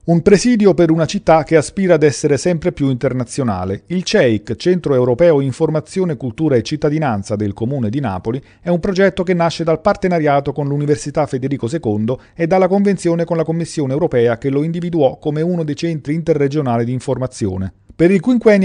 Un presidio per una città che aspira ad essere sempre più internazionale. Il CEIC, Centro Europeo Informazione, Cultura e Cittadinanza del Comune di Napoli, è un progetto che nasce dal partenariato con l'Università Federico II e dalla convenzione con la Commissione Europea che lo individuò come uno dei centri interregionali di informazione. Per il quinquennio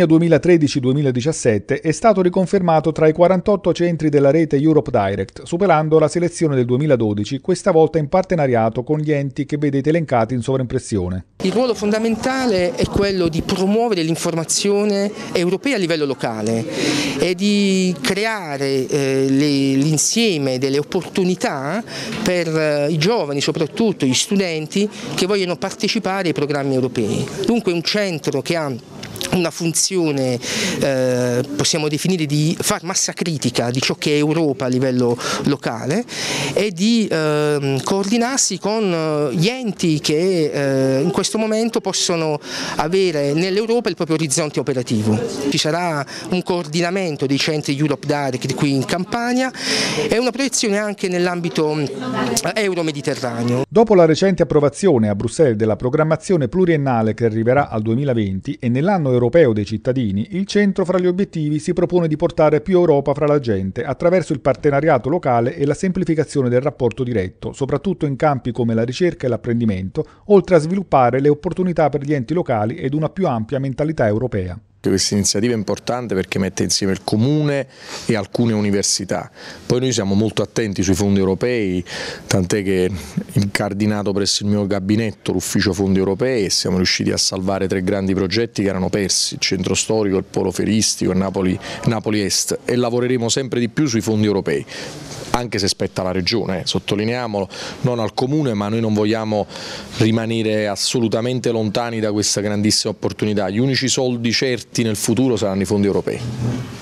2013-2017 è stato riconfermato tra i 48 centri della rete Europe Direct, superando la selezione del 2012, questa volta in partenariato con gli enti che vedete elencati in sovraimpressione. Il ruolo fondamentale è quello di promuovere l'informazione europea a livello locale e di creare l'insieme delle opportunità per i giovani, soprattutto gli studenti, che vogliono partecipare ai programmi europei. Dunque è un centro che ha una funzione, possiamo definire, di far massa critica di ciò che è Europa a livello locale e di coordinarsi con gli enti che in questo momento possono avere nell'Europa il proprio orizzonte operativo. Ci sarà un coordinamento dei centri Europe Direct qui in Campania e una proiezione anche nell'ambito euro-mediterraneo. Dopo la recente approvazione a Bruxelles della programmazione pluriennale che arriverà al 2020 e nell'anno europeo dei cittadini, il centro fra gli obiettivi si propone di portare più Europa fra la gente attraverso il partenariato locale e la semplificazione del rapporto diretto, soprattutto in campi come la ricerca e l'apprendimento, oltre a sviluppare le opportunità per gli enti locali ed una più ampia mentalità europea. Questa iniziativa è importante perché mette insieme il Comune e alcune università. Poi noi siamo molto attenti sui fondi europei, tant'è che incardinato presso il mio gabinetto l'ufficio fondi europei e siamo riusciti a salvare 3 grandi progetti che erano persi, il centro storico, il polo feristico, Napoli Est, e lavoreremo sempre di più sui fondi europei. Anche se spetta alla Regione, sottolineiamolo, non al Comune, ma noi non vogliamo rimanere assolutamente lontani da questa grandissima opportunità. Gli unici soldi certi nel futuro saranno i fondi europei.